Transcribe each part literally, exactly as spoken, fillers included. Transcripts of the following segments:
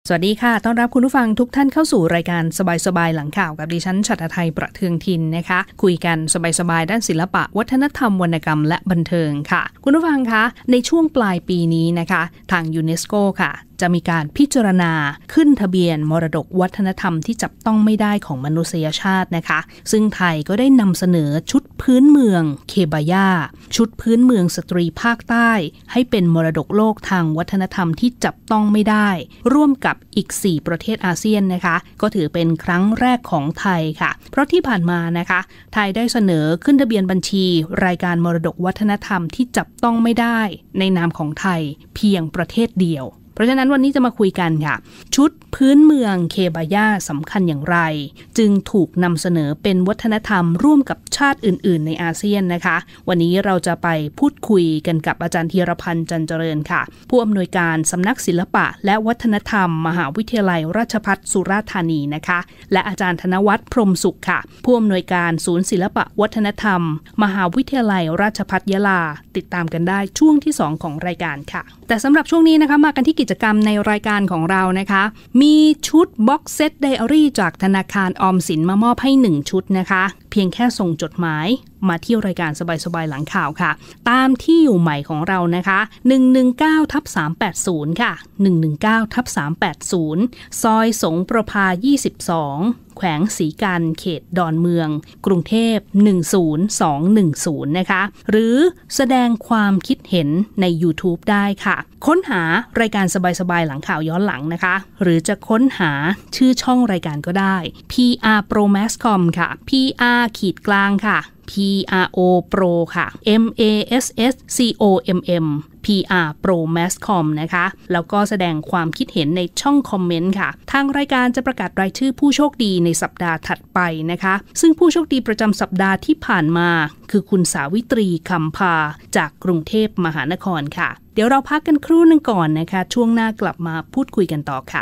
สวัสดีค่ะต้อนรับคุณผู้ฟังทุกท่านเข้าสู่รายการสบายๆหลังข่าวกับดิฉันฉัตรไทยประเทืองทินนะคะคุยกันสบายๆด้านศิลปะวัฒนธรรมวรรณกรรมและบันเทิงค่ะคุณผู้ฟังคะในช่วงปลายปีนี้นะคะทางยูเนสโกค่ะจะมีการพิจารณาขึ้นทะเบียนมรดกวัฒนธรรมที่จับต้องไม่ได้ของมนุษยชาตินะคะซึ่งไทยก็ได้นำเสนอชุดพื้นเมืองเคบายาชุดพื้นเมืองสตรีภาคใต้ให้เป็นมรดกโลกทางวัฒนธรรมที่จับต้องไม่ได้ร่วมกับอีกสี่ประเทศอาเซียนนะคะก็ถือเป็นครั้งแรกของไทยค่ะเพราะที่ผ่านมานะคะไทยได้เสนอขึ้นทะเบียนบัญชีรายการมรดกวัฒนธรรมที่จับต้องไม่ได้ในนามของไทยเพียงประเทศเดียวเพราะฉะนั้นวันนี้จะมาคุยกันค่ะชุดพื้นเมืองเคบายาสำคัญอย่างไรจึงถูกนำเสนอเป็นวัฒนธรรมร่วมกับชาติอื่นๆในอาเซียนนะคะวันนี้เราจะไปพูดคุยกันกับอาจารย์ธีรพันธ์จันเจริญค่ะผู้อำนวยการสำนักศิลปะและวัฒนธรรมมหาวิทยาลัยราชภัฏสุราษฎร์ธานีนะคะและอาจารย์ธนวัฒน์พรหมสุขค่ะผู้อำนวยการศูนย์ศิลปะวัฒนธรรมมหาวิทยาลัยราชภัฏยะลาติดตามกันได้ช่วงที่สองของรายการค่ะแต่สำหรับช่วงนี้นะคะมากันที่กิจกรรมในรายการของเรานะคะมีชุดบ็อกเซตไดอารี่จากธนาคารออมสินมามอบให้หนึ่งชุดนะคะเพียงแค่ส่งจดหมายมาที่รายการสบายๆหลังข่าวค่ะตามที่อยู่ใหม่ของเรานะคะหนึ่งหนึ่งเก้าทับสามแปดศูนย์ค่ะหนึ่งหนึ่งเก้าทับสามแปดศูนย์ซอยสงประภายี่สิบสองแขวงศรีกันเขตดอนเมืองกรุงเทพหนึ่งศูนย์สองหนึ่งศูนย์นะคะหรือแสดงความคิดเห็นใน YouTube ได้ค่ะค้นหารายการสบายๆหลังข่าวย้อนหลังนะคะหรือจะค้นหาชื่อช่องรายการก็ได้ พี อาร์ Pro Mass คอม ค่ะ พี อาร์ ขีดกลางค่ะ พี อาร์ โอ Pro ค่ะ M A S S C O M M พี อาร์ Pro Mass คอม นะคะแล้วก็แสดงความคิดเห็นในช่องคอมเมนต์ค่ะทางรายการจะประกาศรายชื่อผู้โชคดีในสัปดาห์ถัดไปนะคะซึ่งผู้โชคดีประจำสัปดาห์ที่ผ่านมาคือคุณสาวิตรีคำพาจากกรุงเทพมหานครค่ะเดี๋ยวเราพักกันครู่นึงก่อนนะคะช่วงหน้ากลับมาพูดคุยกันต่อค่ะ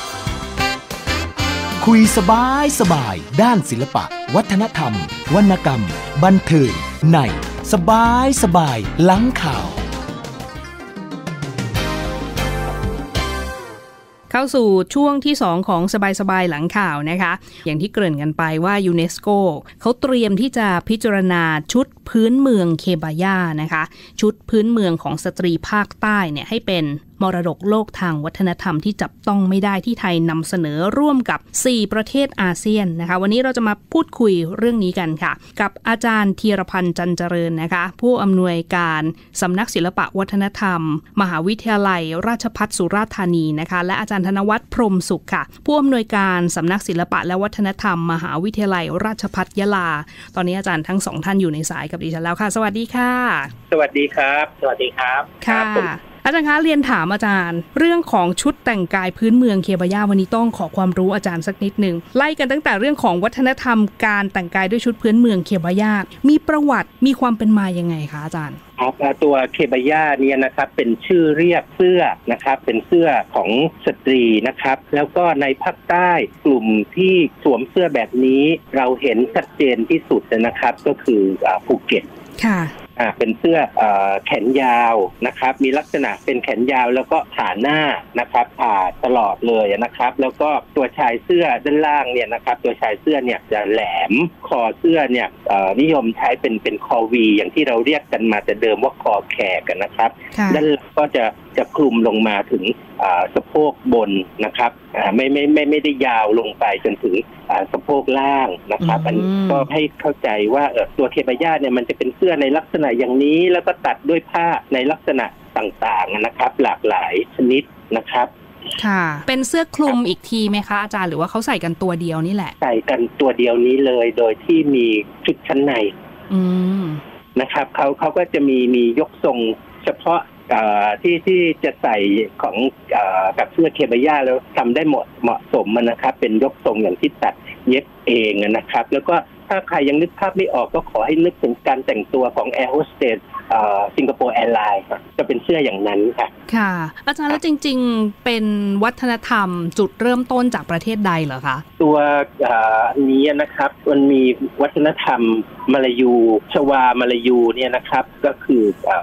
คุยสบายสบายด้านศิลปะวัฒนธรรมวรรณกรรมบันเทิงในสบายสบายหลังข่าวเข้าสู่ช่วงที่สองของสบายๆหลังข่าวนะคะอย่างที่เกริ่นกันไปว่ายูเนสโกเขาเตรียมที่จะพิจารณาชุดพื้นเมืองเคบายานะคะชุดพื้นเมืองของสตรีภาคใต้เนี่ยให้เป็นมรดกโลกทางวัฒนธรรมที่จับต้องไม่ได้ที่ไทยนำเสนอร่วมกับสี่ประเทศอาเซียนนะคะวันนี้เราจะมาพูดคุยเรื่องนี้กันค่ะกับอาจารย์ธีรพันธ์จันเจริญนะคะผู้อำนวยการสำนักศิลปะวัฒนธรรมมหาวิทยาลัยราชภัฏสุราษฎร์ธานีนะคะและอาจารย์ธนวัฒน์พรหมสุขค่ะผู้อำนวยการสำนักศิลปะและวัฒนธรรมมหาวิทยาลัยราชภัฏยะลาตอนนี้อาจารย์ทั้งสองท่านอยู่ในสายกับดิฉันแล้วค่ะสวัสดีค่ะสวัสดีครับสวัสดีครับค่ะอาจารย์คะเรียนถามอาจารย์เรื่องของชุดแต่งกายพื้นเมืองเคบายาวันนี้ต้องขอความรู้อาจารย์สักนิดนึงไล่กันตั้งแต่เรื่องของวัฒนธรรมการแต่งกายด้วยชุดพื้นเมืองเคบายามีประวัติมีความเป็นมายังไงคะอาจารย์ครับตัวเคบายาเนี่ยนะครับเป็นชื่อเรียกเสื้อนะครับเป็นเสื้อของสตรีนะครับแล้วก็ในภาคใต้กลุ่มที่สวมเสื้อแบบนี้เราเห็นชัดเจนที่สุดนะครับก็คือภูเก็ตค่ะอ่าเป็นเสื้อเอ่อแขนยาวนะครับมีลักษณะเป็นแขนยาวแล้วก็ผ่าหน้านะครับผ่าตลอดเลยนะครับแล้วก็ตัวชายเสื้อด้านล่างเนี่ยนะครับตัวชายเสื้อเนี่ยจะแหลมคอเสื้อเนี่ยเอ่อนิยมใช้เป็นเป็นคอวีอย่างที่เราเรียกกันมาแต่เดิมว่าคอแขกกันนะครับด้านหลังก็จะจะคลุมลงมาถึงสะโพกบนนะครับไม่ไม่ไม่ไม่ได้ยาวลงไปจนถึงสะโพกล่างนะครับอันนี้ก็ให้เข้าใจว่าตัวเคบายาเนี่ยมันจะเป็นเสื้อในลักษณะอย่างนี้แล้วก็ตัดด้วยผ้าในลักษณะต่างๆนะครับหลากหลายชนิดนะครับค่ะเป็นเสื้อคลุมอีกทีไหมคะอาจารย์หรือว่าเขาใส่กันตัวเดียวนี่แหละใส่กันตัวเดียวนี้เลยโดยที่มีชุดชั้นในนะครับเขาเขาก็จะมีมียกทรงเฉพาะที่ที่จะใส่ของกับเสื้อเคบายาแล้วทำได้เหมาะเหมาะสมมันนะครับเป็นยกทรงอย่างที่ตัดเย็บเองนะครับแล้วก็ถ้าใครยังนึกภาพไม่ออกก็ขอให้นึกถึงการแต่งตัวของแอร์โฮสเตสสิงคโปร์แอร์ไลน์จะเป็นเสื้ออย่างนั้นค่ะค่ะอาจารย์แล้วจริงๆเป็นวัฒนธรรมจุดเริ่มต้นจากประเทศใดเหรอคะตัวนี้นะครับมันมีวัฒนธรรมมาลายูชวามาลายูเนี่ยนะครับก็คือ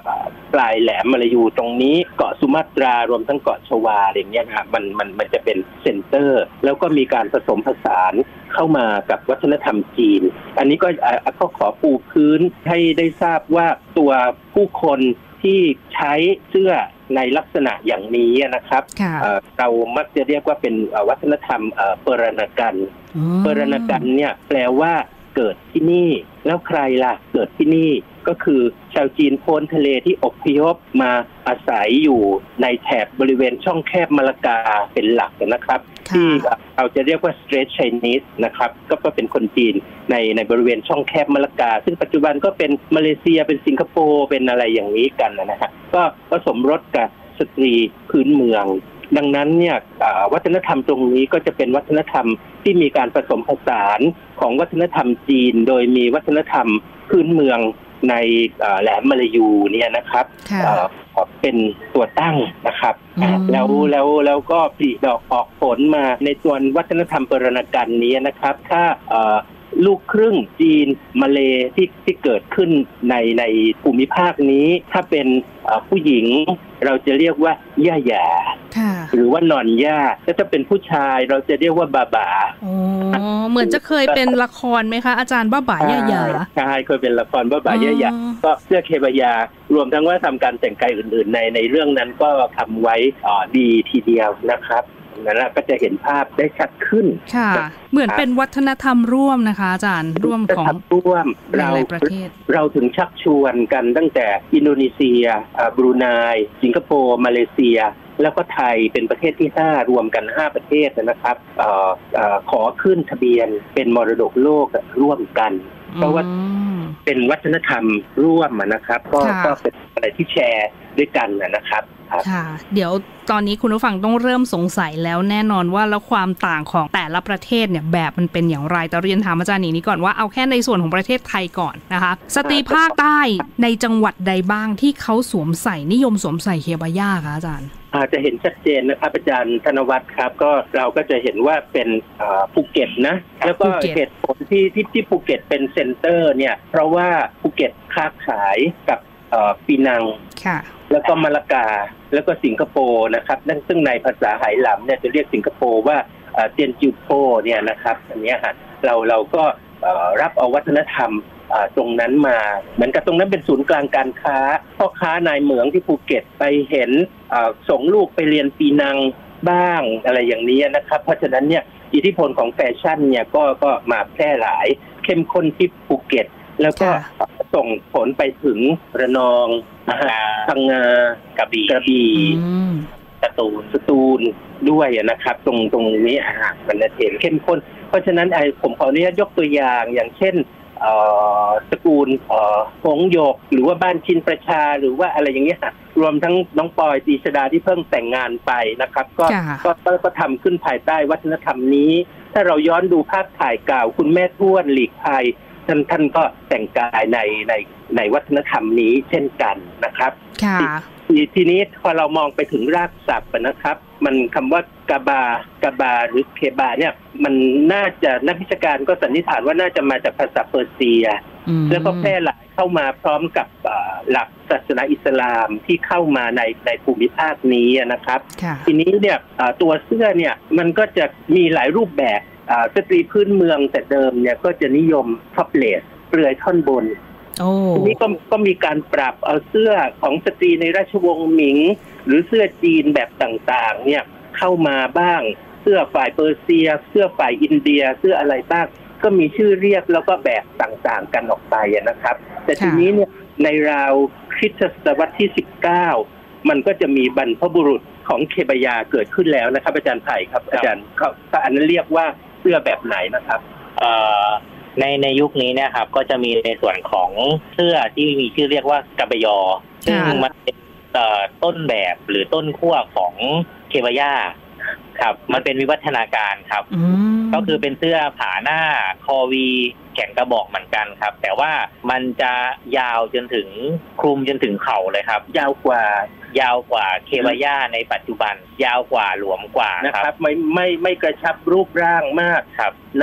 ปลายแหลมมาลายูตรงนี้เกาะสุมาตรารวมทั้งเกาะชวาอย่างเงี้ยครับมันมันมันจะเป็นเซ็นเตอร์แล้วก็มีการผสมผสานเข้ามากับวัฒนธรรมจีนอันนี้ก็ก็ขอปูพื้นให้ได้ทราบว่าตัวผู้คนที่ใช้เสื้อในลักษณะอย่างนี้นะครับเรามักจะเรียกว่าเป็นวัฒนธรรมเปรณกันเปรณกันเนี่ยแปลว่าเกิดที่นี่แล้วใครล่ะเกิดที่นี่ก็คือชาวจีนโพ้นทะเลที่อพยพมาอาศัยอยู่ในแถบบริเวณช่องแคบมาลากาเป็นหลักนะครับที่เราจะเรียกว่า Strait Chinese นะครับก็เป็นคนจีนในในบริเวณช่องแคบมาลากาซึ่งปัจจุบันก็เป็นมาเลเซียเป็นสิงคโปร์เป็นอะไรอย่างนี้กันนะฮะก็ผสมรสกับสตรีพื้นเมืองดังนั้นเนี่ยวัฒนธรรมตรงนี้ก็จะเป็นวัฒนธรรมที่มีการผสมผสานของวัฒนธรรมจีนโดยมีวัฒนธรรมพื้นเมืองในแหลมมาลายูเนี่ยนะครับเป็นตัวตั้งนะครับแล้วแล้วแล้วก็ผลิดอกออกผลมาในส่วนวัฒนธรรมเปรณกันนี้นะครับถ้าลูกครึ่งจีนมาเลที่ที่เกิดขึ้นในในภูมิภาคนี้ถ้าเป็นผู้หญิงเราจะเรียกว่าย่าหยาหรือว่านอนย่าแล้วถ้าเป็นผู้ชายเราจะเรียกว่าบาบาอ๋อเหมือนจะเคยเป็นละครไหมคะอาจารย์บ้าบ่าย่าหยาใช่เคยเป็นละครบ้าบ่าย่าหยาก็เสื้อเคบายารวมทั้งว่าทำการแต่งกายอื่นๆในในเรื่องนั้นก็ทำไว้ดีทีเดียวนะครับนั่นแหละก็จะเห็นภาพได้ชัดขึ้นค่ะเหมือนเป็นวัฒนธรรมร่วมนะคะอาจารย์ร่วมของร่วมเราประเทศเราถึงชักชวนกันตั้งแต่อินโดนีเซียบรูไนสิงคโปร์มาเลเซียแล้วก็ไทยเป็นประเทศที่ห้ารวมกันห้าประเทศนะครับเอ่อเอ่อขอขึ้นทะเบียนเป็นมรดกโลกร่วมกันเพราะว่าเป็นวัฒนธรรมร่วมนะครับก็ก็เป็นอะไรที่แชร์ด้วยกันนะครับค่ะเดี๋ยวตอนนี้คุณผู้ฟังต้องเริ่มสงสัยแล้วแน่นอนว่าแล้วความต่างของแต่ละประเทศเนี่ยแบบมันเป็นอย่างไรแต่เรียนถามอาจารย์นี้ก่อนว่าเอาแค่ในส่วนของประเทศไทยก่อนนะคะสตรีภาคใต้ในจังหวัดใดบ้างที่เขาสวมใส่นิยมสวมใส่เคบาย่าคะอาจารย์อาจจะเห็นชัดเจนนะครับอาจารย์ธนวัฒน์ครับก็เราก็จะเห็นว่าเป็นภูเก็ตนะแล้วก็เหตุผลที่ที่ที่ภูเก็ตเป็นเซ็นเตอร์เนี่ยเพราะว่าภูเก็ตค้าขายกับปีนังแล้วก็มาลากาแล้วก็สิงคโปร์นะครับนั่นซึ่งในภาษาไหหลำเนี่ยจะเรียกสิงคโปร์ว่าเตียนจิวโพเนี่ยนะครับอันนี้ฮะเราเราก็รับเอาวัฒนธรรมตรงนั้นมาเหมือนกับตรงนั้นเป็นศูนย์กลางการค้าพ่อค้านายเหมืองที่ภูเก็ตไปเห็นส่งลูกไปเรียนปีนังบ้างอะไรอย่างนี้นะครับเพราะฉะนั้นเนี่ยอิทธิพลของแฟชั่นเนี่ยก็ก็มาแพร่หลายเข้มข้นที่ภูเก็ตแล้วก็ส่งผลไปถึงระนองพังงากระบี่กระบี่สตูลสตูลด้วยนะครับตรงตรงนี้อาหารมันเห็นเข้มข้นเพราะฉะนั้นไอ้ผมขออนุญาตยกตัวอย่างอย่างเช่นตระกูลหงหยกหรือว่าบ้านชินประชาหรือว่าอะไรอย่างเงี้ยรวมทั้งน้องปอยตีชดาที่เพิ่งแต่งงานไปนะครับก็ก็ก็ทำขึ้นภายใต้วัฒนธรรมนี้ถ้าเราย้อนดูภาพถ่ายเก่าคุณแม่ทวดหลีกภัยท่านท่านก็แต่งกายในในในวัฒนธรรมนี้เช่นกันนะครับทีทีนี้พอเรามองไปถึงรากศัพท์นะครับมันคำว่ากาบากาบาหรือเคบาเนี่ยมันน่าจะนักวิชาการก็สันนิษฐานว่าน่าจะมาจากภาษาเปอร์เซียแล้วก็แพร่หลายเข้ามาพร้อมกับหลักศาสนาอิสลามที่เข้ามาในในภูมิภาคนี้นะครับทีนี้เนี่ยตัวเสื้อเนี่ยมันก็จะมีหลายรูปแบบสตรีพื้นเมืองแต่เดิมเนี่ยก็จะนิยมท็อปเลสเปลือยท่อนบนทีนี้ก็ก็มีการปรับเอาเสื้อของสตรีในราชวงศ์หมิงหรือเสื้อจีนแบบต่างๆเนี่ยเข้ามาบ้างเสื้อฝ่ายเปอร์เซียเสื้อฝ่ายอินเดียเสื้ออะไรบ้างก็มีชื่อเรียกแล้วก็แบบต่างๆกันออกไปนะครับแต่ทีนี้เนี่ยในราวคริสตศตวรรษที่สิบเก้ามันก็จะมีบรรพบุรุษของเคบายาเกิดขึ้นแล้วนะครับอาจารย์ไผ่ครับอาจารย์เขาอันนั้นเรียกว่าเสื้อแบบไหนนะครับเอ่อในในยุคนี้เนี่ยครับก็จะมีในส่วนของเสื้อที่มีชื่อเรียกว่ากาบยอซึ่งมันเป็นต้นแบบหรือต้นขั้วของเคบายาครับมันเป็นวิวัฒนาการครับก็คือเป็นเสื้อผาหน้าคอวีแขนกระบอกเหมือนกันครับแต่ว่ามันจะยาวจนถึงคลุมจนถึงเข่าเลยครับยาวกว่ายาวกว่าเคบายาในปัจจุบันยาวกว่าหลวมกว่านะครับไม่ไม่ไม่กระชับรูปร่างมากครับนัก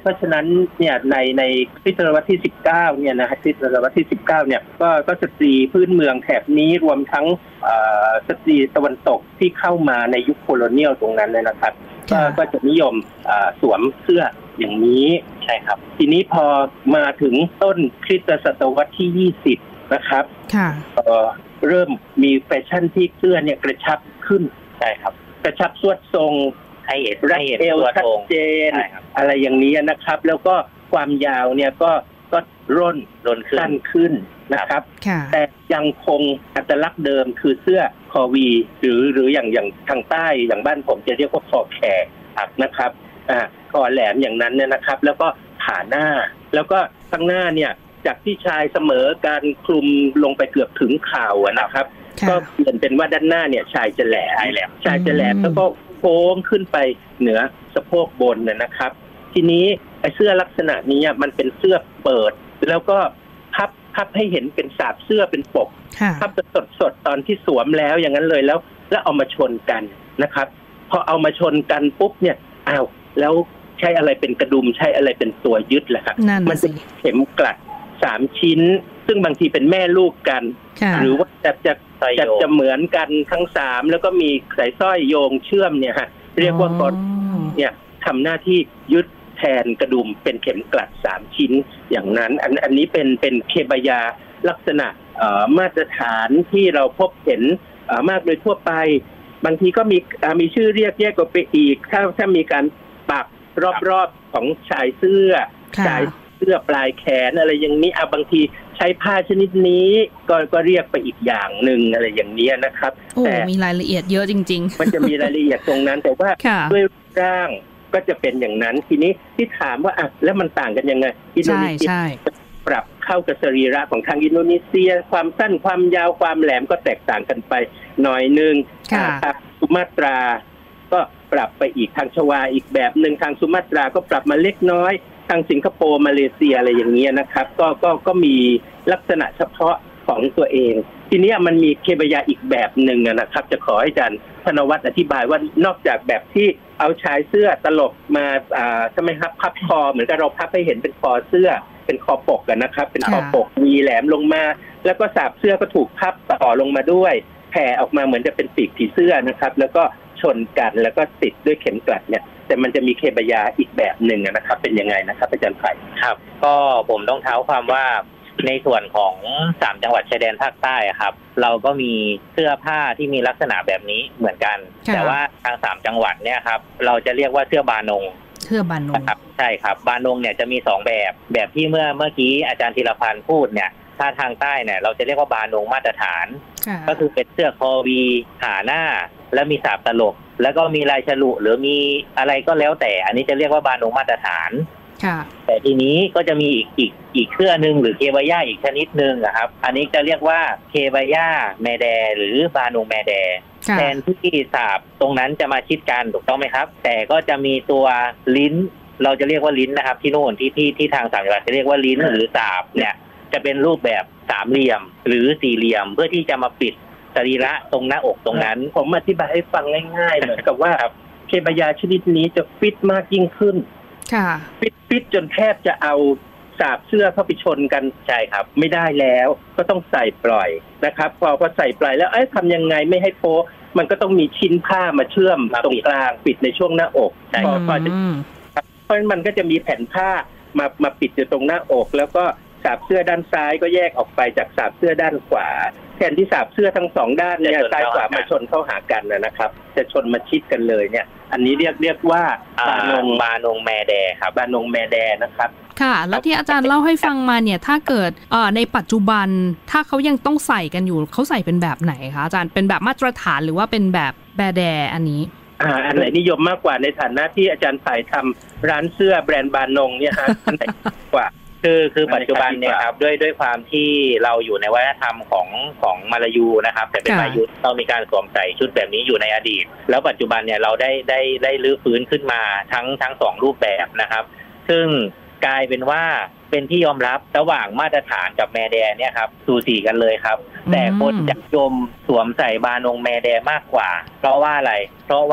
เพราะฉะนั้นเนี่ยในในคริสตศตวรรษที่สิบเก้าเนี่ยนะฮะคริสตศตวรรษที่สิบเก้าเนี่ยก็ก็สตรีพื้นเมืองแถบนี้รวมทั้งสตรีตะวันตกที่เข้ามาในยุคโคโลเนียลตรงนั้นเลยนะครับก็จะนิยมสวมเสื้ออย่างนี้ใช่ครับทีนี้พอมาถึงต้นคริสตศตวรรษที่ยี่สิบนะครับเริ่มมีแฟชั่นที่เสื้อเนี่ยกระชับขึ้นใช่ครับกระชับสวดทรงให้เห็นรัดเอวชัดเจนอะไรอย่างนี้นะครับแล้วก็ความยาวเนี่ยก็ก็ร่นร่นสั้นขึ้นนะครับแต่ยังคงอัตลักษณ์เดิมคือเสื้อคอวีหรือหรืออย่างอย่างทางใต้อย่างบ้านผมจะเรียกว่าคอแขกนะครับอ่าคอแหลมอย่างนั้นเนี่ยนะครับแล้วก็ขาหน้าแล้วก็ข้างหน้าเนี่ยจากที่ชายเสมอการคลุมลงไปเกือบถึงเข่านะครับก็เปลี่ยนเป็นว่าด้านหน้าเนี่ยชายจะแหลมชายจะแหลมแล้วก็โค้งขึ้นไปเหนือสะโพกบนนะครับทีนี้ไอ้เสื้อลักษณะนี้มันเป็นเสื้อเปิดแล้วก็พับพับให้เห็นเป็นสาบเสื้อเป็นปกพับสดสดตอนที่สวมแล้วอย่างนั้นเลยแล้วแล้วเอามาชนกันนะครับพอเอามาชนกันปุ๊บเนี่ยอ้าวแล้วใช้อะไรเป็นกระดุมใช้อะไรเป็นตัวยึดล่ะครับมันเป็นเข็มกลัดสามชิ้นซึ่งบางทีเป็นแม่ลูกกันหรือว่าจะจะจะจะเหมือนกันทั้งสามแล้วก็มีสายสร้อยโยงเชื่อมเนี่ยฮะเรียกว่ากอดเนี่ยทำหน้าที่ยึดแทนกระดุมเป็นเข็มกลัดสามชิ้นอย่างนั้นอันอันนี้เป็นเป็นเคบายาลักษณะมาตรฐานที่เราพบเห็นมากโดยทั่วไปบางทีก็มีมีชื่อเรียกแยกออกไปอีกถ้าถ้ามีการปักรอบๆของชายเสื้อชายเสื้อปลายแขนอะไรอย่างนี้อ่ะบางทีใช้ผ้าชนิดนี้ก็ก็เรียกไปอีกอย่างหนึ่งอะไรอย่างนี้นะครับแต่มีรายละเอียดเยอะจริงๆมันจะมีรายละเอียดตรงนั้นแต่ว่าด้วยร่างก็จะเป็นอย่างนั้นทีนี้ที่ถามว่าอ่ะแล้วมันต่างกันยังไงอินโดนีเซียปรับเข้ากับสรีระของทางอินโดนีเซียความสั้นความยาวความแหลมก็แตกต่างกันไปหน่อยนึงทางสุมาตราก็ปรับไปอีกทางชวาอีกแบบหนึ่งทางสุมาตราก็ปรับมาเล็กน้อยทางสิงคโปร์มาเลเซียอะไรอย่างเงี้ยนะครับก็ก็ก็มีลักษณะเฉพาะของตัวเองทีนี้มันมีเคบายาอีกแบบหนึ่งนะครับจะขอให้อาจารย์ธนวัฒน์อธิบายว่านอกจากแบบที่เอาชายเสื้อตลบมาอ่าใช่ไหมครับพับคอเหมือนกับเราพับให้เห็นเป็นคอเสื้อเป็นคอปกกันนะครับเป็นคอปกมีแหลมลงมาแล้วก็สาบเสื้อก็ถูกพับต่อลงมาด้วยแผ่ออกมาเหมือนจะเป็นปีกผีเสื้อนะครับแล้วก็ชนกันแล้วก็ติดด้วยเข็มกลัดเนี่ยแต่มันจะมีเคบายาอีกแบบหนึ่งนะครับเป็นยังไงนะครับอาจารย์ไผ่ครับก็ผมต้องเท้าความว่าในส่วนของสามจังหวัดชายแดนภาคใต้ครับเราก็มีเสื้อผ้าที่มีลักษณะแบบนี้เหมือนกันแต่ว่าทางสามจังหวัดเนี่ยครับเราจะเรียกว่าเสื้อบานงเสื้อบานงครับใช่ครับบานงเนี่ยจะมีสองแบบแบบที่เมื่อเมื่อกี้อาจารย์ธีรพันธ์พูดเนี่ยถ้าทางใต้เนี่ยเราจะเรียกว่าบานงมาตรฐานก็คือเป็นเสื้อคอวีหาหน้าและมีสาบตลบแล้วก็มีลายฉลุหรือมีอะไรก็แล้วแต่อันนี้จะเรียกว่าบานงมาตรฐานแต่ทีนี้ก็จะมีอีกอีกอีกเสื้อหนึ่งหรือเคบายาอีกชนิดหนึ่งนะครับอันนี้จะเรียกว่าเคบายาแมแดหรือบานงแมแดแทนที่สาบตรงนั้นจะมาชิดกันถูกต้องไหมครับแต่ก็จะมีตัวลิ้นเราจะเรียกว่าลิ้นนะครับที่โน่นที่ที่ที่ทางสามจังหวัดจะเรียกว่าลิ้นหรือสาบเนี่ยจะเป็นรูปแบบสามเหลี่ยมหรือสี่เหลี่ยมเพื่อที่จะมาปิดสรีระตรงหน้าอกตรงนั้นผมอธิบายให้ฟังง่ายๆเหมือนกับว่าเคบายาชนิดนี้จะฟิตมากยิ่งขึ้นฟิตฟิตจนแทบจะเอาสาบเสื้อเข้าไปชนกันใช่ครับไม่ได้แล้วก็ต้องใส่ปล่อยนะครับพอพอใส่ปล่อยแล้วเอ้ยทำยังไงไม่ให้โป๊มันก็ต้องมีชิ้นผ้ามาเชื่อมตรงกลางปิดในช่วงหน้าอกพอพอจะเพราะมันก็จะมีแผ่นผ้ามามาปิดอยู่ตรงหน้าอกแล้วก็สาบเสื้อด้านซ้ายก็แยกออกไปจากสาบเสื้อด้านขวาแทนที่สาบเสื้อทั้งสองด้านเนี่ยซ้ายขวามาชนเข้าหากันนะครับจะชนมาชิดกันเลยเนี่ยอันนี้เรียกเรียกว่าบานงบานงแมแดครับบานงแมแดนะครับค่ะแล้วที่อาจารย์เล่าให้ฟังมาเนี่ยถ้าเกิดในปัจจุบันถ้าเขายังต้องใส่กันอยู่เขาใส่เป็นแบบไหนคะอาจารย์เป็นแบบมาตรฐานหรือว่าเป็นแบบแบแดอันนี้อ่าอันไหนนิยมมากกว่าในฐานะที่อาจารย์ไผ่ทำร้านเสื้อแบรนด์บานงเนี่ยฮะอันไหนกว่าคือคือปัจจุบันเนี่ยครับด้วยด้วยความที่เราอยู่ในวัฒนธรรมของของมาลายูนะครับแต่เป็นมาลายูเรามีการสวมใส่ชุดแบบนี้อยู่ในอดีตแล้วปัจจุบันเนี่ยเราได้ได้ได้รื้อฟื้นขึ้นมาทั้งทั้งสองรูปแบบนะครับซึ่งกลายเป็นว่าเป็นที่ยอมรับระหว่างมาตรฐานกับแมแดเนี่ยครับสูสีกันเลยครับแต่คนนิยมสวมใส่บานงแมแดมากกว่าเพราะว่าอะไรเพราะว่า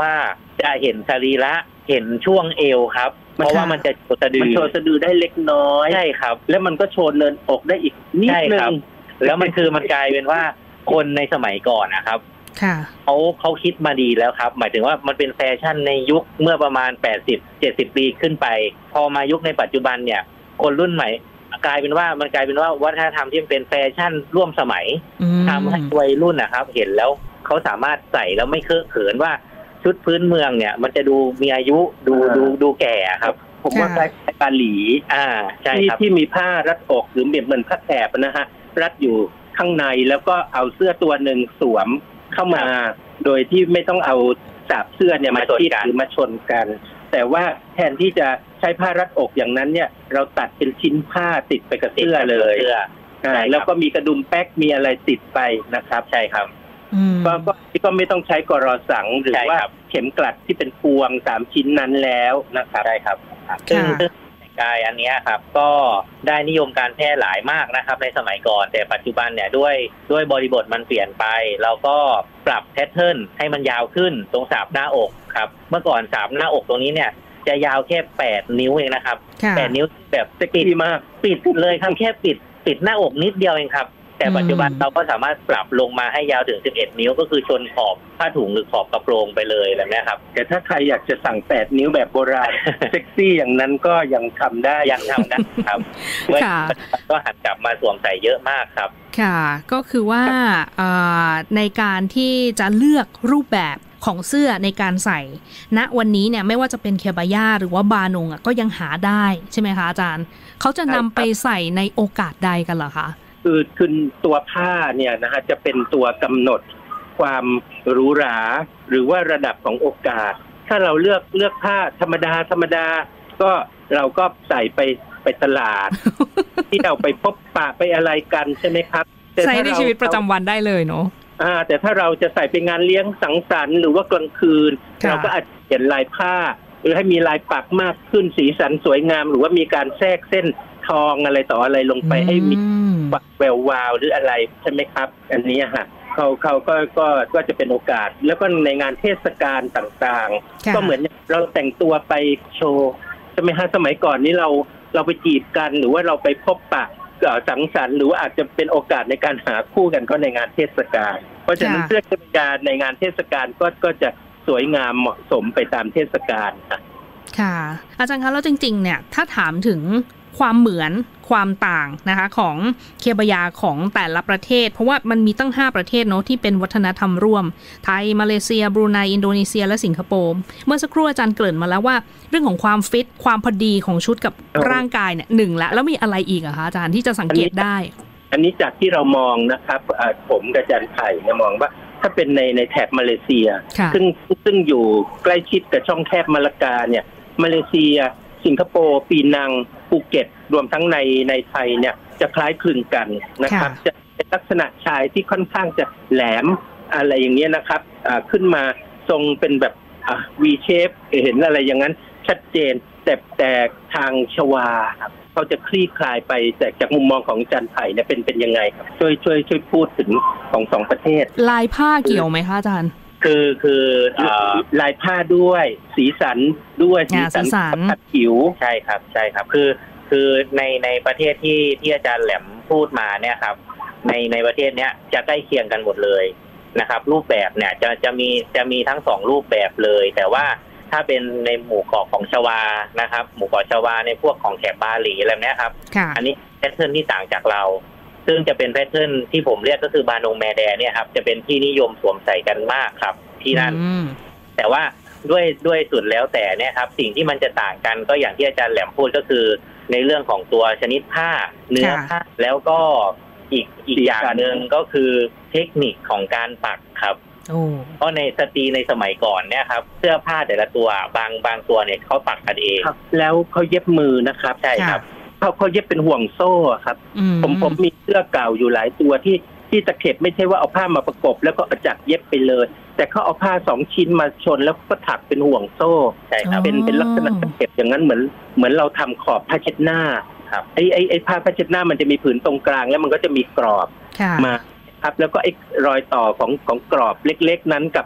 จะเห็นสรีระเห็นช่วงเอวครับเพราะว่ามันจะโชว์สะดือมันโชว์สะดือได้เล็กน้อยใช่ครับแล้วมันก็โชว์เนินอกได้อีกนิดนึงแล้วมันคือมันกลายเป็นว่าคนในสมัยก่อนนะครับเขาเขาคิดมาดีแล้วครับหมายถึงว่ามันเป็นแฟชั่นในยุคเมื่อประมาณแปดสิบ เจ็ดสิบปีขึ้นไปพอมายุคในปัจจุบันเนี่ยคนรุ่นใหม่กลายเป็นว่ามันกลายเป็นว่าวัฒนธรรมที่เป็นแฟชั่นร่วมสมัยทำให้วัยรุ่นนะครับเห็นแล้วเขาสามารถใส่แล้วไม่เคอะเขินว่าชุดพื้นเมืองเนี่ยมันจะดูมีอายุดูดูดูแก่ครับผมว่าคล้ายๆกาหลีอ่าใช่ครับที่มีผ้ารัดอกหรือเหมือนผ้าแถบนะฮะรัดอยู่ข้างในแล้วก็เอาเสื้อตัวหนึ่งสวมเข้ามาโดยที่ไม่ต้องเอาสาบเสื้อเนี่ยมาชิดหรือมาชนกันแต่ว่าแทนที่จะใช้ผ้ารัดอกอย่างนั้นเนี่ยเราตัดเป็นชิ้นผ้าติดไปกับเสื้อเลยแล้วก็มีกระดุมแป๊กมีอะไรติดไปนะครับใช่ครับก็ก็ก็ไม่ต้องใช้กรอสังหรือว่าเข็มกลัดที่เป็นพวงสามชิ้นนั้นแล้วนะครับใช่ครับซึ่งกายอันนี้ครับก็ได้นิยมการแพร่หลายมากนะครับในสมัยก่อนแต่ปัจจุบันเนี่ยด้วยด้วยบริบทมันเปลี่ยนไปเราก็ปรับแพทเทิร์นให้มันยาวขึ้นตรงสาบหน้าอกครับเมื่อก่อนสาบหน้าอกตรงนี้เนี่ยจะยาวแค่แปดนิ้วเองนะครับแปดนิ้วแบบปิดมากปิดเลยครับแค่ปิดปิดหน้าอกนิดเดียวเองครับแต่ปัจจุบันเราก็สามารถปรับลงมาให้ยาวถึงสิบเอ็ดนิ้วก็คือชนขอบผ้าถุงหรือขอบกระโปรงไปเลยแบบนี้ครับแต่ถ้าใครอยากจะสั่งแปดนิ้วแบบโบราณ เซ็กซี่อย่างนั้นก็ยังทำได้ยังทำได้ครับก็หันกลับมาสวมใส่เยอะมากครับค่ะก็คือว่าในการที่จะเลือกรูปแบบของเสื้อในการใส่ณวันนี้เนี่ยไม่ว่าจะเป็นเคบาย่าหรือว่าบานงอ่ะก็ยังหาได้ใช่ไหมคะอาจารย์เขาจะนำไปใส่ในโอกาสใดกันเหรอคะคือคือตัวผ้าเนี่ยนะฮะจะเป็นตัวกำหนดความหรูหราหรือว่าระดับของโอกาสถ้าเราเลือกเลือกผ้าธรรมดาธรรมดาก็เราก็ใส่ไปไปตลาด ที่เราไปพบปะไปอะไรกันใช่ไหมครับใส่ในชีวิตประจำวันได้เลยเนาะอ่าแต่ถ้าเราจะใส่ไปงานเลี้ยงสังสรรค์หรือว่ากลางคืนเราก็อาจจะเปลี่ยนลายผ้าหรือให้มีลายปักมากขึ้นสีสันสวยงามหรือว่ามีการแทรกเส้นทองอะไรต่ออะไรลงไปให้มีแวววาวหรืออะไรใช่ไหมครับอันนี้ฮะเขาเขาก็ก็ก็จะเป็นโอกาสแล้วก็ในงานเทศกาลต่างๆก็เหมือนเราแต่งตัวไปโชว์ใช่ไหมฮะสมัยก่อนนี้เราเราไปจีบกันหรือว่าเราไปพบปะสังสรรค์หรือว่าอาจจะเป็นโอกาสในการหาคู่กันก็ในงานเทศกาลเพราะฉะนั้นเสื้อเครื่องการในงานเทศกาลก็ก็จะสวยงามเหมาะสมไปตามเทศกาลค่ะค่ะอาจารย์คะแล้วจริงๆเนี่ยถ้าถามถึงความเหมือนความต่างนะคะของเคบายาของแต่ละประเทศเพราะว่ามันมีตั้งห้าประเทศเนาะที่เป็นวัฒนธรรมร่วมไทยมาเลเซียบรูไนอินโดนีเซียและสิงคโปร์เมื่อสักครู่อาจารย์เกริ่นมาแล้วว่าเรื่องของความฟิตความพอดีของชุดกับร่างกายเนี่ยหนึ่งละแล้วมีอะไรอีกอะคะอาจารย์ที่จะสังเกตได้อันนี้จากที่เรามองนะครับผมกับอาจารย์ไผ่เนี่ยมองว่าถ้าเป็นในในแถบมาเลเซียซึ่งซึ่งอยู่ใกล้ชิดกับช่องแคบมาลากาเนี่ยมาเลเซียสิงคโปร์ปีนังภูเก็ตรวมทั้งในในไทยเนี่ยจะคล้ายคลึงกันนะครับจะเป็นลักษณะชายที่ค่อนข้างจะแหลมอะไรอย่างเงี้ยนะครับขึ้นมาทรงเป็นแบบ V shape เห็นอะไรอย่างนั้นชัดเจนแต่แต่ทางชวาครับเขาจะคลี่คลายไปแต่จากมุมมองของอาจารย์ไผ่เนี่ยเป็นเป็นยังไงครับช่วยช่วยช่วยพูดถึงของสองประเทศลายผ้าเกี่ยวไหมคะอาจารย์คือคือลายผ้าด้วยสีสันด้วยสีสันขัดผิวใช่ครับใช่ครับคือคือในในประเทศที่ที่อาจารย์แหลมพูดมาเนี่ยครับในในประเทศเนี้ยจะใกล้เคียงกันหมดเลยนะครับรูปแบบเนี่ยจะจะมีจะมีทั้งสองรูปแบบเลยแต่ว่าถ้าเป็นในหมู่เกาะของชวานะครับหมู่เกาะชวาในพวกของแถบบาหลีอะไรเนี้ยครับอันนี้แพทเทิร์นที่ต่างจากเราซึ่งจะเป็นแพทเทิร์นที่ผมเรียกก็คือบานงแมแดเนี่ยครับจะเป็นที่นิยมสวมใส่กันมากครับที่นั่นแต่ว่าด้วยด้วยสุดแล้วแต่เนี่ยครับสิ่งที่มันจะต่างกันก็อย่างที่อาจารย์แหลมพูดก็คือในเรื่องของตัวชนิดผ้าเนื้อผ้าแล้วก็อีกอีกอย่างหนึ่งก็คือเทคนิคของการปักครับเพราะในสตรีในสมัยก่อนเนี่ยครับเสื้อผ้าแต่ละตัวบางบางตัวเนี่ยเขาปักกันเองแล้วเขาเย็บมือนะครับใช่ครับเขาเขาเย็บเป็นห่วงโซ่ครับผมผมมีเสื้อเก่าอยู่หลายตัวที่ที่ตะเข็บไม่ใช่ว่าเอาผ้ามาประกบแล้วก็จัดเย็บไปเลยแต่เขาเอาผ้าสองชิ้นมาชนแล้วก็ถักเป็นห่วงโซ่ใช่ครับเป็นเป็นลักษณะตะเข็บอย่างนั้นเหมือนเหมือนเราทำขอบผ้าเช็ดหน้าครับไอ้ไอ้ไอ้ผ้าผ้าเช็ดหน้ามันจะมีผืนตรงกลางแล้วมันก็จะมีกรอบมาครับแล้วก็ไอ้รอยต่อของของกรอบเล็กๆนั้นกับ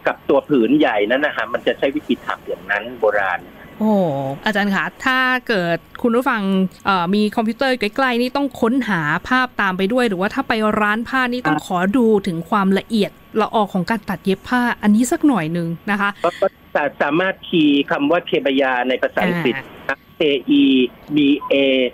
กับตัวผืนใหญ่นั้นนะฮะมันจะใช้วิธีถักอย่างนั้นโบราณโอ้อาจารย์คะถ้าเกิดคุณผู้ฟังมีคอมพิวเตอร์ใกล้ๆนี่ต้องค้นหาภาพตามไปด้วยหรือว่าถ้าไปร้านผ้านี่ต้องขอดูถึงความละเอียดละออของการตัดเย็บผ้าอันนี้สักหน่อยนึงนะคะก็สามารถคีย์คำว่าเคบายาในภาษาอังกฤษ K E B A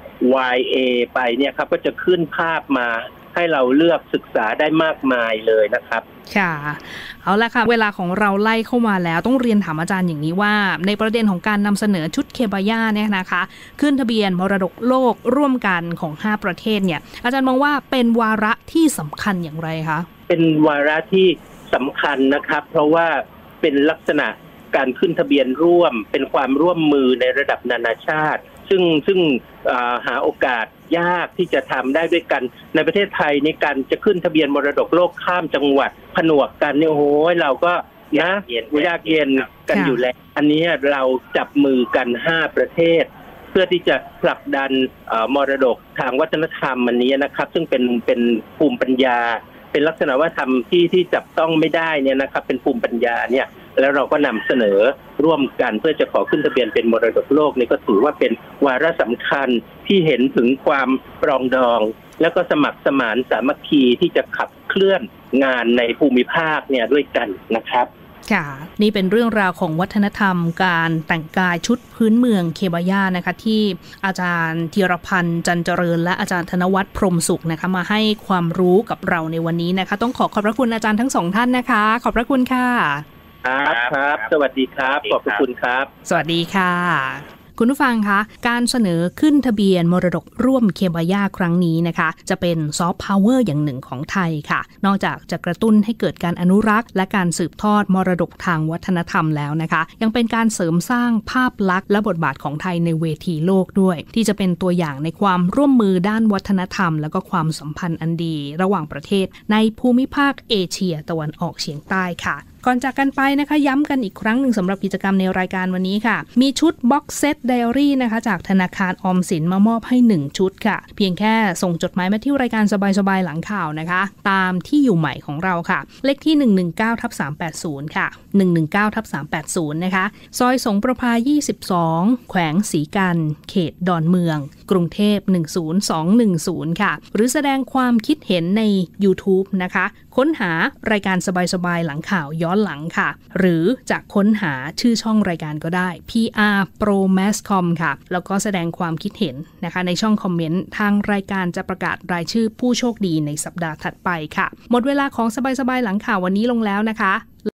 Y A ไปเนี่ยครับก็จะขึ้นภาพมาให้เราเลือกศึกษาได้มากมายเลยนะครับค่ะเอาละค่ะเวลาของเราไล่เข้ามาแล้วต้องเรียนถามอาจารย์อย่างนี้ว่าในประเด็นของการนำเสนอชุดเคบายาเนี่ยนะคะขึ้นทะเบียนมรดกโลกร่วมกันของห้าประเทศเนี่ยอาจารย์มองว่าเป็นวาระที่สำคัญอย่างไรคะเป็นวาระที่สำคัญนะครับเพราะว่าเป็นลักษณะการขึ้นทะเบียนร่วมเป็นความร่วมมือในระดับนานาชาติซึ่งซึ่งหาโอกาสยากที่จะทำได้ด้วยกันในประเทศไทยในการจะขึ้นทะเบียนมรดกโลกข้ามจังหวัดผนวกกันเนี่ยโอ้โหเราก็นะยากเย็นกันอยู่แล้วอันนี้เราจับมือกันห้าประเทศเพื่อที่จะผลักดันมรดกทางวัฒนธรรมอันนี้นะครับซึ่งเป็นเป็นภูมิปัญญาเป็นลักษณะวัฒนธรรมที่ที่จับต้องไม่ได้เนี่ยนะครับเป็นภูมิปัญญาเนี่ยแล้วเราก็นำเสนอร่วมกันเพื่อจะขอขึ้นทะเบียนเป็นมรดกโลกนี่ก็ถือว่าเป็นวาระสำคัญที่เห็นถึงความปรองดองแล้วก็สมัครสมานสามัคคีที่จะขับเคลื่อนงานในภูมิภาคเนี่ยด้วยกันนะครับค่ะนี่เป็นเรื่องราวของวัฒนธรรมการแต่งกายชุดพื้นเมืองเคบายานะคะที่อาจารย์ธีรพันธ์จันเจริญและอาจารย์ธนวัฒน์พรหมสุขนะคะมาให้ความรู้กับเราในวันนี้นะคะต้องขอขอบพระคุณอาจารย์ทั้งสองท่านนะคะขอบพระคุณค่ะครับครับสวัสดีครับขอบคุณครับสวัสดีค่ะคุณผู้ฟังคะการเสนอขึ้นทะเบียนมรดกร่วมเคบายาครั้งนี้นะคะจะเป็นซอฟต์พาวเวอร์อย่างหนึ่งของไทยค่ะนอกจากจะกระตุ้นให้เกิดการอนุรักษ์และการสืบทอดมรดกทางวัฒนธรรมแล้วนะคะยังเป็นการเสริมสร้างภาพลักษณ์และบทบาทของไทยในเวทีโลกด้วยที่จะเป็นตัวอย่างในความร่วมมือด้านวัฒนธรรมและก็ความสัมพันธ์อันดีระหว่างประเทศในภูมิภาคเอเชียตะวันออกเฉียงใต้ค่ะก่อนจากกันไปนะคะย้ำกันอีกครั้งหนึ่งสำหรับกิจกรรมในรายการวันนี้ค่ะมีชุดบ็อกเซตไดอารี่นะคะจากธนาคารออมสินมามอบให้หนึ่งชุดค่ะเพียงแค่ส่งจดหมายมาที่รายการสบายๆหลังข่าวนะคะตามที่อยู่ใหม่ของเราค่ะเลขที่หนึ่งหนึ่งเก้าทับสามแปดศูนย์ค่ะหนึ่งหนึ่งเก้าทับสามแปดศูนย์นะคะซอยสงประภายี่สิบสองแขวงศรีกันเขตดอนเมืองกรุงเทพหนึ่งศูนย์สองหนึ่งศูนย์ค่ะหรือแสดงความคิดเห็นใน YouTube นะคะค้นหารายการสบายๆหลังข่าวย้อนหลังค่ะหรือจะค้นหาชื่อช่องรายการก็ได้ พี อาร์ Pro Mass Com ค่ะแล้วก็แสดงความคิดเห็นนะคะในช่องคอมเมนต์ทางรายการจะประกาศรายชื่อผู้โชคดีในสัปดาห์ถัดไปค่ะหมดเวลาของสบายๆหลังข่าววันนี้ลงแล้วนะคะ